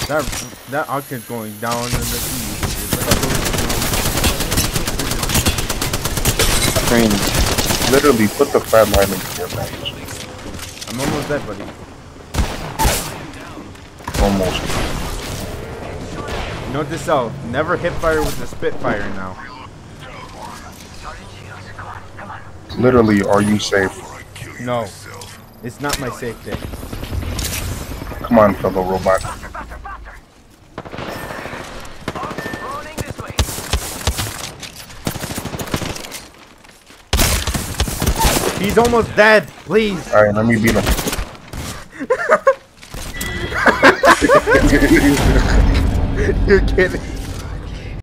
That Octane's going down in the sea. Friends. Literally put the fat line into your match. I'm almost dead, buddy. Almost. Note to self, never hip fire with the Spitfire now. Literally, are you safe? No. It's not my safe day. Come on, fellow robot. He's almost dead, please. Alright, let me beat him. You're kidding.